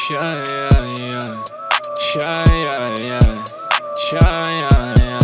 yeah, yeah, yeah. Yeah, yeah, yeah. Yeah, yeah, yeah.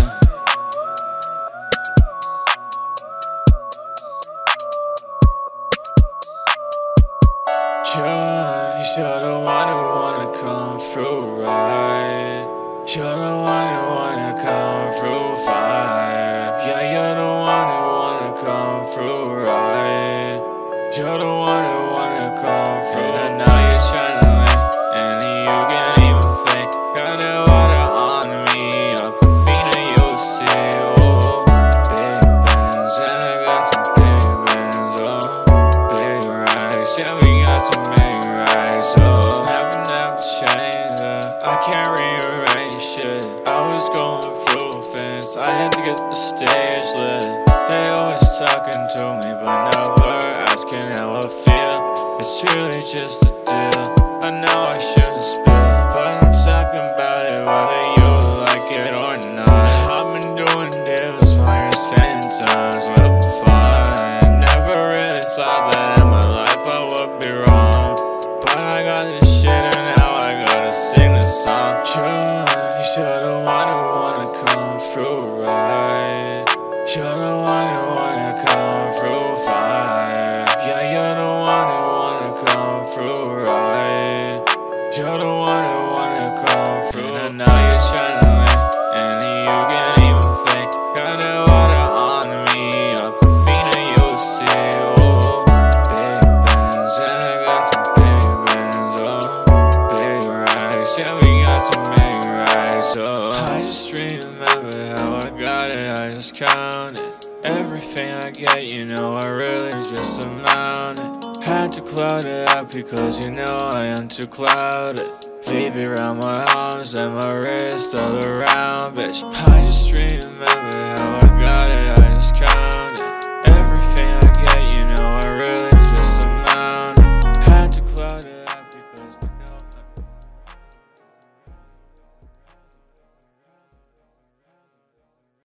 You're the one who wanna come through, right? You're the one who wanna come through, vibe. Yeah, you're the one who wanna come through, right? You're the one who wanna come through. And I know you're trying to live, and you can't even think. Got that water on me, Aquafina, you'll see. Oh, big bands, and I got some big bands. Oh, big rides, yeah, we got some big rides. Oh, never changed. I can't rearrange shit. I was going through things, I had to get the stage lit. They always talking to me, but never asking how I feel. It's really just a deal. I know I shouldn't spill, but I'm talking about it whether you like it or not. I've been doing deals while you're spending times with fun. Never really thought that in my life I would be wrong, but I got this shit and now I gotta sing this song. You're the one who wanna come through, right? You're the one who wanna come through, vibe. Yeah, you're the one who wanna come through, right? You're the one who wanna come through. And I know you're trying to live, and you can't even think. Got that water on me, Aquafina, you'll see. Oh, big bands, and I got some big bands. Oh, big rides, yeah, we got some big rides. Oh, I just remember how I got it, I just counted everything I get, you know I really just amount it. Had to cloud it out because you know I am too clouded. Vibeout around my arms and my wrist all around, bitch. I just remember how I got it, I just counted